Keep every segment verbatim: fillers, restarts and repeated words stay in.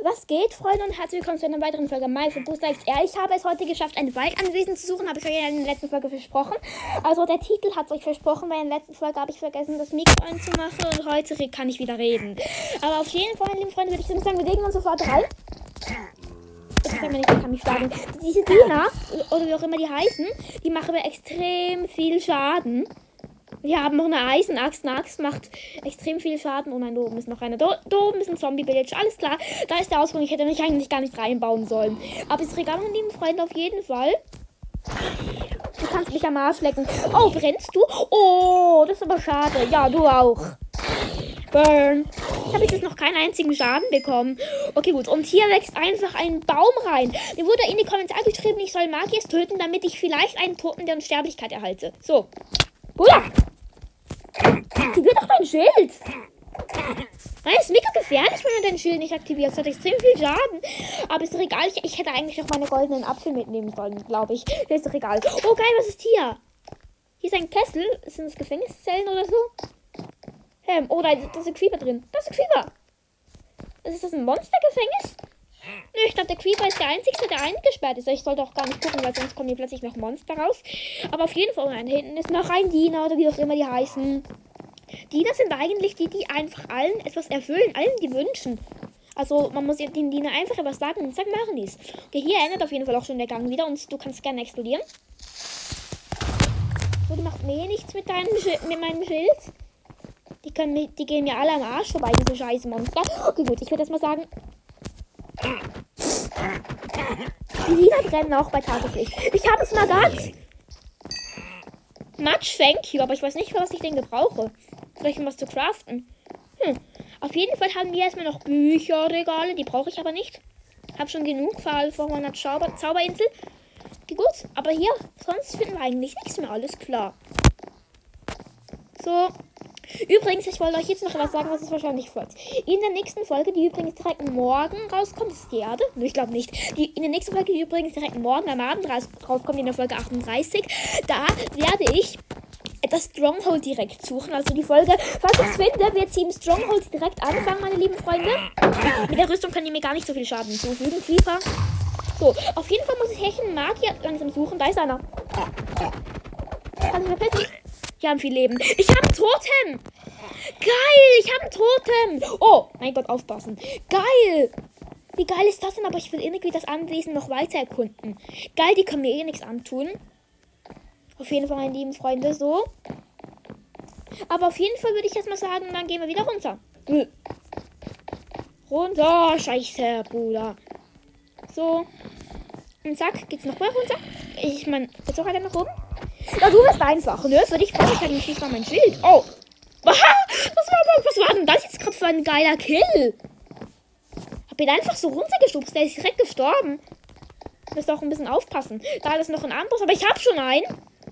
Was geht, Freunde, und herzlich willkommen zu einer weiteren Folge My von Booster X R. Ich habe es heute geschafft, ein Waldanwesen zu suchen, habe ich euch ja in der letzten Folge versprochen. Also der Titel hat es euch versprochen, weil in der letzten Folge habe ich vergessen, das Mikro anzumachen und heute kann ich wieder reden. Aber auf jeden Fall, liebe Freunde, würde ich sagen, wir legen uns sofort rein. Ich kann mir nicht, ich kann mich schlagen. Diese Diener, oder wie auch immer die heißen, die machen mir extrem viel Schaden. Wir haben noch eine Eisenaxt. Eine Axt macht extrem viel Schaden. Oh nein, da oben ist noch einer. Da, da oben ist ein Zombie-Village. Alles klar. Da ist der Ausgang. Ich hätte mich eigentlich gar nicht reinbauen sollen. Aber ist egal, meine lieben Freunde, auf jeden Fall. Du kannst mich am Arsch lecken. Oh, brennst du? Oh, das ist aber schade. Ja, du auch. Burn. Ich habe jetzt noch keinen einzigen Schaden bekommen. Okay, gut. Und hier wächst einfach ein Baum rein. Mir wurde in die Kommentare geschrieben, ich soll Magiers töten, damit ich vielleicht einen Toten der Unsterblichkeit erhalte. So. Bruder! Aktivier doch dein Schild! Nein, ist mega gefährlich, wenn du dein Schild nicht aktivierst. Das hat extrem viel Schaden. Aber ist doch egal. Ich, ich hätte eigentlich auch meine goldenen Apfel mitnehmen sollen, glaube ich. Das ist doch egal. Oh, geil, was ist hier? Hier ist ein Kessel. Sind das Gefängniszellen oder so? Ähm, oh, da, da ist ein Creeper drin. Da ist ein Creeper. Ist das ein Monstergefängnis? Nö, ich glaube, der Creeper ist der einzige, der eingesperrt ist. Ich sollte auch gar nicht gucken, weil sonst kommen hier plötzlich noch Monster raus. Aber auf jeden Fall, nein, hinten ist noch ein Diener oder wie auch immer die heißen. Diener sind eigentlich die, die einfach allen etwas erfüllen, allen die wünschen. Also man muss den Diener einfach etwas sagen und sagen, machen dies. Okay, hier endet auf jeden Fall auch schon der Gang wieder und du kannst gerne explodieren. So, du machst mir nichts mit, deinem mit meinem Schild. Die, können, die gehen mir alle am Arsch vorbei, diese scheiß Monster. Okay, gut, ich würde erst mal sagen... Die Diener brennen auch bei Tageslicht. Ich habe es mal ganz. Much thank you, aber ich weiß nicht, was ich denn gebrauche. Vielleicht um was zu craften. Hm. Auf jeden Fall haben wir erstmal noch Bücherregale, die brauche ich aber nicht. Hab schon genug Fall vor meiner Zauber Zauberinsel. Die gut, aber hier, sonst finden wir eigentlich nichts mehr, alles klar. So. Übrigens, ich wollte euch jetzt noch was sagen, was ist wahrscheinlich folgt. In der nächsten Folge, die übrigens direkt morgen rauskommt, ist die Erde. Ich glaube nicht. Die, in der nächsten Folge, die übrigens direkt morgen am Abend raus, rauskommt, in der Folge achtunddreißig, da werde ich das Stronghold direkt suchen. Also die Folge, falls ich es finde, wird sie im Stronghold direkt anfangen, meine lieben Freunde. Mit der Rüstung können die mir gar nicht so viel Schaden zufügen. Creeper. So, auf jeden Fall muss ich Hechen Magier langsam suchen. Da ist einer. Kann ich verpissen? Die haben viel Leben. Ich habe ein Totem. Geil, ich habe ein Totem. Oh, mein Gott, aufpassen. Geil. Wie geil ist das denn? Aber ich will irgendwie das Anwesen noch weiter erkunden. Geil, die können mir eh nichts antun. Auf jeden Fall, meine lieben Freunde, so. Aber auf jeden Fall würde ich jetzt mal sagen, dann gehen wir wieder runter. Runter, scheiße, Bruder. So. Und zack, geht's noch mal runter. Ich meine, jetzt auch einer nach oben. Ja, du bist einfach, ne? Für dich brauche ich eigentlich nicht mal mein Schild. Oh. Was war, was war denn das jetzt gerade für ein geiler Kill? Hab ihn einfach so runtergeschubst. Der ist direkt gestorben. Du musst auch ein bisschen aufpassen. Da ist noch ein Amboss, aber ich habe schon einen.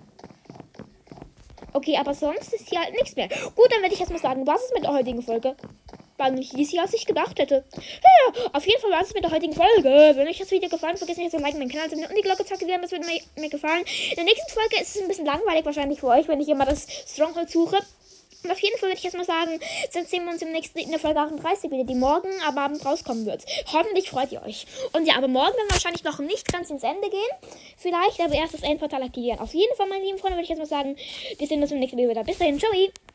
Okay, aber sonst ist hier halt nichts mehr. Gut, dann werde ich erstmal sagen, was ist mit der heutigen Folge? War nicht easy, als ich gedacht hätte. Ja, auf jeden Fall war es mit der heutigen Folge. Wenn euch das Video gefallen hat, vergesst nicht zu liken, meinen Kanal zu abonnieren und die Glocke zu aktivieren. Das würde mir, mir gefallen. In der nächsten Folge ist es ein bisschen langweilig wahrscheinlich für euch, wenn ich immer das Stronghold suche. Und auf jeden Fall würde ich erstmal sagen, dann sehen wir uns im nächsten, in der Folge achtunddreißig wieder, die morgen am Abend rauskommen wird. Hoffentlich freut ihr euch. Und ja, aber morgen werden wir wahrscheinlich noch nicht ganz ins Ende gehen. Vielleicht aber erst das Endportal aktivieren. Auf jeden Fall, meine lieben Freunde, würde ich erstmal sagen, wir sehen uns im nächsten Video wieder. Bis dahin, ciao!